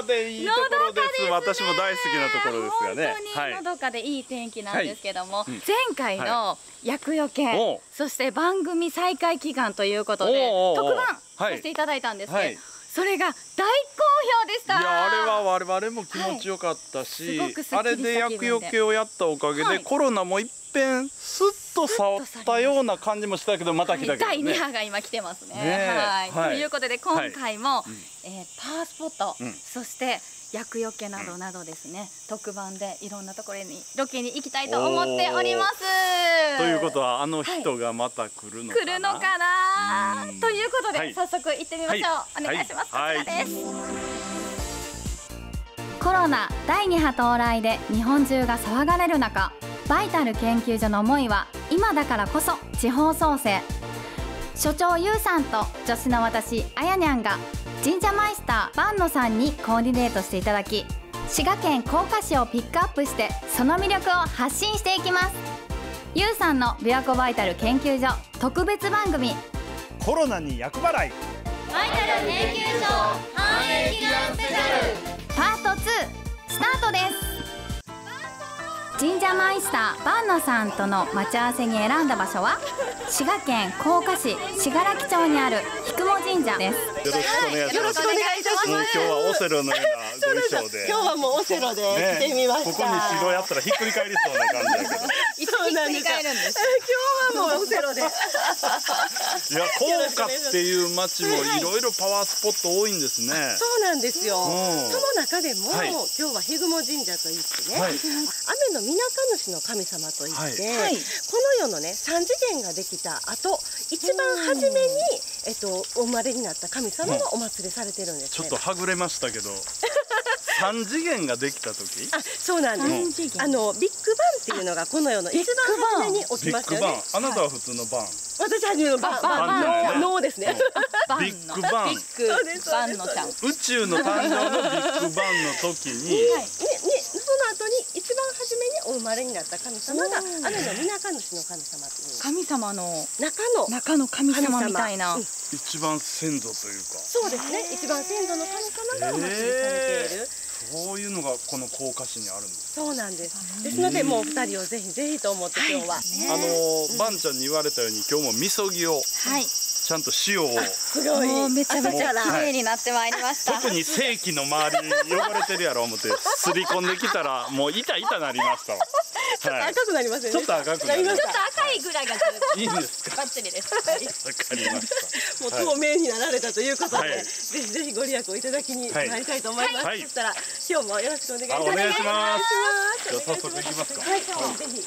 かでいいところです。私も大好きなところですがね。 本当にのどかでいい天気なんですけども、前回の厄除け、そして番組再開祈願ということで特番させていただいたんですけど、それが大好評でした。 いや、あれは我々も気持ちよかったし、あれで厄除けをやったおかげでコロナも一遍スッと去ったような感じもしたけど、また来たけどね。 第2波が今来てますね。ということで今回もパワースポット、そして厄除けなどなどですね、特番でいろんなところにロケに行きたいと思っております。 ということはあの人がまた来るのかな。来るのかな。ということで早速行ってみましょう。お願いします。こちらです。コロナ第2波到来で日本中が騒がれる中、バイタル研究所の思いは今だからこそ地方創生。所長ゆうさんと助手の私あやにゃんが神社マイスター坂野さんにコーディネートしていただき、滋賀県甲賀市をピックアップしてその魅力を発信していきます。ゆうさんの琵琶湖バイタル研究所特別番組、 コロナに厄払いバイタル研究所反映祈願スペシャルパート2スタートです。神社マイスター坂野さんとの待ち合わせに選んだ場所は滋賀県甲賀市信楽町にある菊茂神社です。 よろしくお願いします。 よろしくお願いします。 今日はオセロのようなご衣装で。 今日はもうオセロで来てみました。 ここに城やったらひっくり返りそうな感じだけど。 そうなんです。 今日はもうオセロで。いや、 甲賀っていう町もいろいろパワースポット多いんですね。 そうなんですよ。その中でも今日は日雲神社といってね、雨のみなか主の神様といって、この世のね三次元ができた後、一番初めにお生まれになった神様がお祭りされてるんですね。 ちょっとはぐれましたけど。三次元ができた時。 そうなんです。ビッグバンっていうのがこの世の一番初めに起きましたよね。 あなたは普通のバン。 私初めのバンノーですね。 ビッグバン。 ビッグバンのちゃん。 宇宙の誕生のビッグバンの時に。 その後に一番初めにお生まれになった神様が雨のみなか主の神様っていう。 神様の中の神様みたいな。 一番先祖というか。 そうですね。一番先祖の神様がお祭りされている。 そういうのがこの甲賀市にあるんです。 そうなんです。ですのでもう二人をぜひぜひと思って今日は。 バンちゃんに言われたように今日もみそぎを。ちゃんと塩をすごいめちゃめちゃ綺麗になってまいりました。 特に正規の周り汚れてるやろ思ってすり込んできたらもう痛なりましたわ。 ちょっと赤くなりますよね。 ちょっと赤くなりました。 ちょっと赤いぐらいがいいんですか。 バッチリです。 わかりました。 もう透明になられたということで、ぜひぜひご利益をいただきに参りたいと思います。そしたら今日もよろしくお願いします。 お願いします。じゃあ早速行きますか。 はい、ぜひ。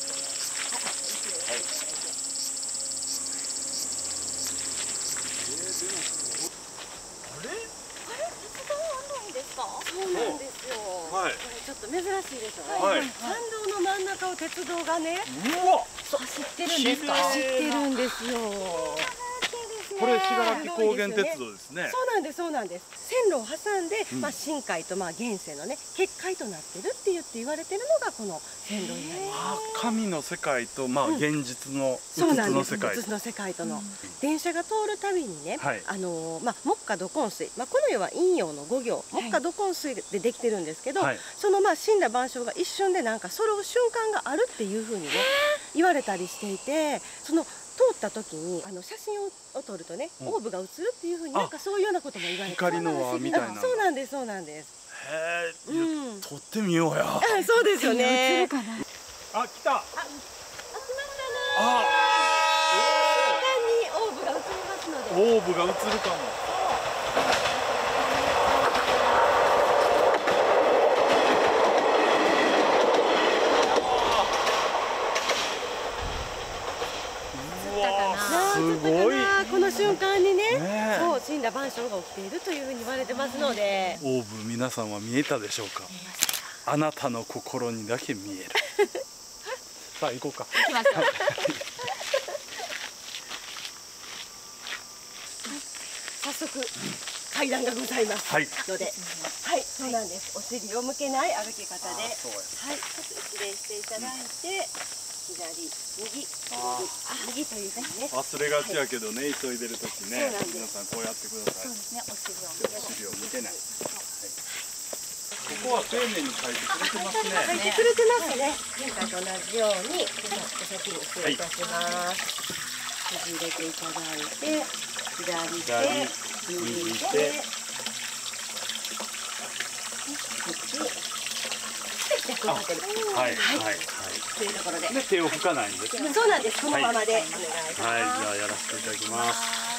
そうなんですよ。ちょっと珍しいでしょ。参道の真ん中を鉄道がね、 走ってるんですか。 走ってるんですよ。 これ信楽高原鉄道ですね。 そうなんです、そうなんです。線路を挟んで、深海と現世のね結界となってるって言われてるのがこの線路になります。 神の世界と現実のそうなんです。現実の世界との電車が通るたびにね、木下土根水、この世は陰陽の5行、木下土根水でできてるんですけど、その死んだ万象が一瞬でなんか揃う瞬間があるっていうふうにね言われたりしていて、その通った時に写真を撮るとね、オーブが映るっていうふうになんかそういうようなことも言われて、 光の輪みたいな。 そうなんです、そうなんです。 へえ、撮ってみようや。 そうですよね。 あ、来た。 来ましたね。瞬間にオーブが映りますので。 オーブが映るかも。すごい。 この瞬間にね、そう死んだ万象が起きているというふうに言われてますので。 オーブ皆さんは見えたでしょうか。あなたの心にだけ見える。さあ行こうか。 行きましょう。 早速階段がございますので、はい、そうなんです。お尻を向けない歩き方で、はい、ちょっと失礼していただいて。左、右というね。 忘れがちやけどね、急いでる時ね、皆さんこうやってください。 そうですね、お尻を向けない。 こは丁寧に書いてくれてますね。 書いてくれてますね。前回と同じように、お先に失礼いたします。右入れていただいて、左手、右手、口、 はいはい。 というところで。 手を拭かないんです。 そうなんです。このままでお願いします。 はい、じゃあやらせていただきます。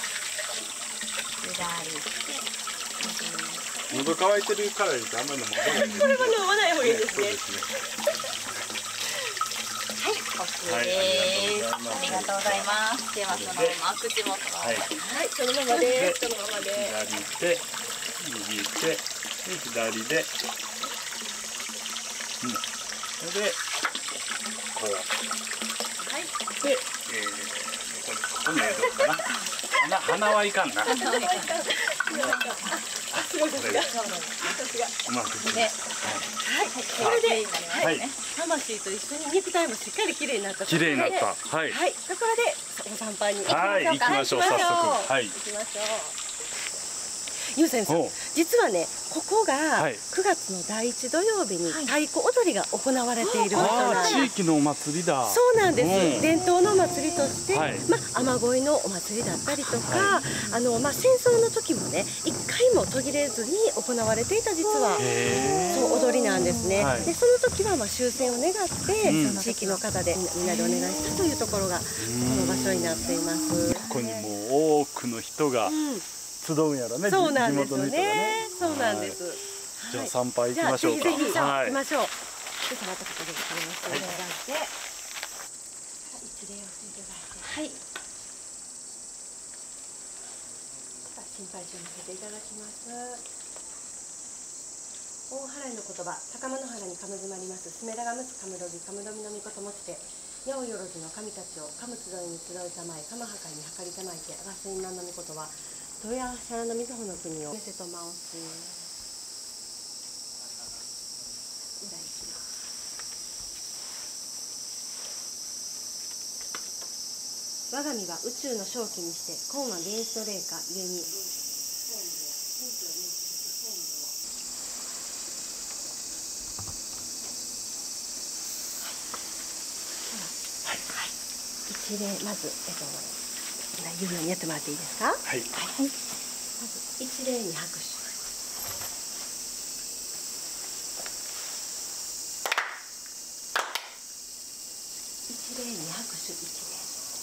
喉乾いてるからです。あんまり飲まない。 これは飲まない方がいいですね。 はい、OK です。ありがとうございます。ではそのまま口元の。はい、 そのままです。そのままで。 左手、右手、左で。それでこう。はい。で、ここにどうかな。鼻はいかんな。 すごい。 うまくいく。 はい。これで、はい。魂と一緒に肉体もしっかり綺麗になった。 綺麗になった。はい。 はい。ところでお散歩に行きましょうか。 はい、行きましょう。早速。はい。 行きましょう。ゆう先生、実はね、ここが9月の第1土曜日に太鼓踊りが行われている場所なんです。 地域のお祭りだ。 そうなんです。伝統のお祭りとして、雨乞いのお祭りだったりとか、戦争の時もね、一回も途切れずに行われていた実はそう踊りなんですね。で、その時は終戦を願って地域の方でみんなでお願いしたというところがこの場所になっています。 ここにもう多くの人が集うんやろね。 そうなんですよね。そうなんです。 じゃあ参拝行きましょうか。 ぜひ行きましょう。で、その後ここでお願いしていただいて、一礼をしていただいて、はい。心配書を見せていただきます。大祓いの言葉、高間の原にかむずまります。すめらがむつかむろぎ、かむどみのみこともちて。八百万の神たちをかむ集いに集うたまえ、かまはかいにはかりたまえて、あがすいまんのみことは。豊橋のみずほの国を見せとまおす。裏行きます。我が身は宇宙の正気にして、今は原始の霊かゆえに。一礼まず言うようにやってもらっていいですか。はい。まず一礼に拍手。一礼に拍手。一礼。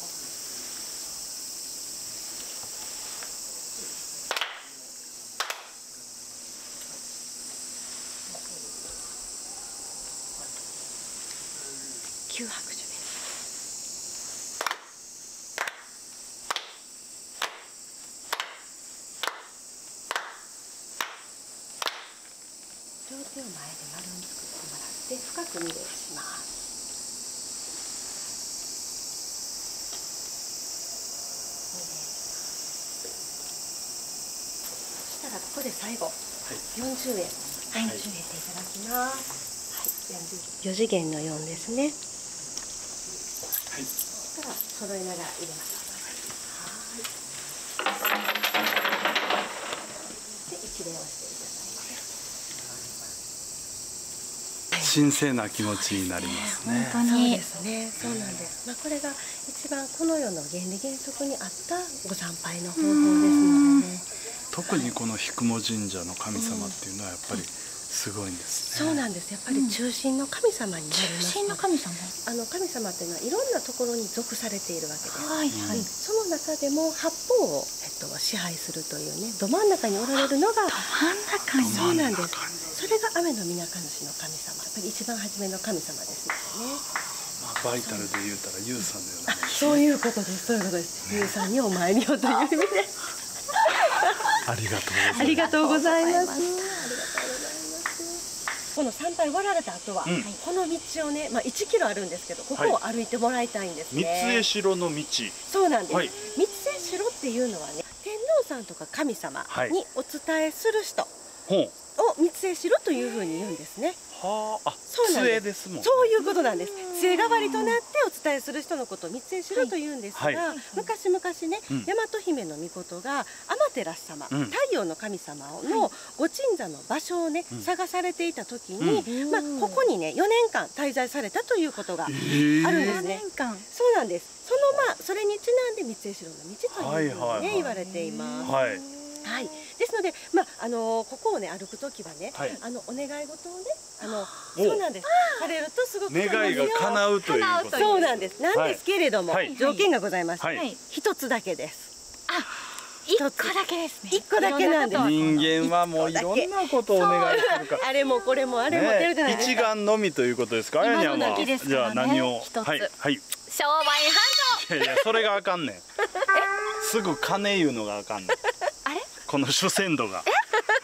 九拍手。両手を前で丸に作ってもらって深く二礼します。そしたらここで最後、40円入れていただきます。はい、4次元の4ですね。はい。そしたら揃えながら入れます。で一礼をしていただいて。 神聖な気持ちになりますね。 本当に。 そうですね。そうなんです。これが一番この世の原理原則に合ったご参拝の方法ですのでね。 特にこの引雲神社の神様っていうのはやっぱりすごいんですね。 そうなんです。やっぱり中心の神様になります。 中心の神様。 神様っていうのはいろんなところに属されているわけです。 はいはい。 その中でも八方を支配するというね、ど真ん中におられるのが真ん中に。 そうなんです。それが雨の皆主の神様。やっぱり一番初めの神様ですのでね。 バイタルで言うたらユウさんのような。 そういうことです。そういうことです。ユウさんにお参りをという意味で。 ありがとうございます。 ありがとうございます。この参拝終わられた後は、この道をね、1キロあるんですけど、ここを歩いてもらいたいんですね。 三江城の道。 そうなんです。三江城っていうのはね、天皇さんとか神様にお伝えする人を三江城というふうに言うんですね。 はあ、 そうなんです。 杖ですもんね。 そういうことなんです。杖代わりとなってお伝えする人のことを三江城と言うんですが、 はい昔々ね、大和姫の命が天照様、太陽の神様のご鎮座の場所をね、探されていた時に、ここにね4年間滞在されたということがあるんですね。そうなんです。それにちなんで三江城の道というふうにね言われています。はい、ですので、ここをね歩くときはね、お願い事をね、そうなんです。されるとすごく願いが叶うということ。 そうなんです。なんですけれども、条件がございます。一つだけです。 一個だけですね。 一個だけなんです。 人間はもういろんなことをお願いするから。 あれもこれもあれも出るじゃないですか。 一丸のみということですか。あやにゃんはじゃあ何を。 一つ。 はい。 商売繁盛。 いやいや、それがあかんねん。すぐ金言うのがあかんねん。この主戦度が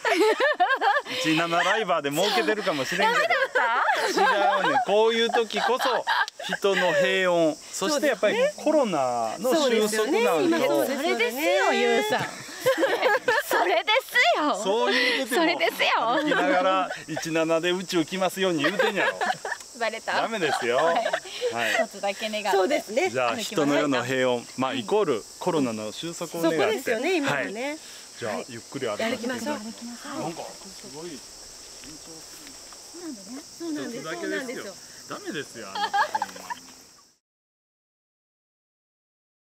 17ライバーで儲けてるかもしれんけど違うねん。こういう時こそ人の平穏、そしてやっぱりコロナの収束なんとそれですよ、ゆうさん。それですよ。 そういうことでも歩きながら17で宇宙来ますように言うてんやろ。 バレた。 ダメですよ。はい。 一つだけ願って。 そうですね。 じゃあ人の世の平穏、イコールコロナの収束を願って。 そこですよね、今はね。 じゃあゆっくり歩きましょう。 なんかすごい緊張する。 そうなんです。 ダメですよ。ほんまに。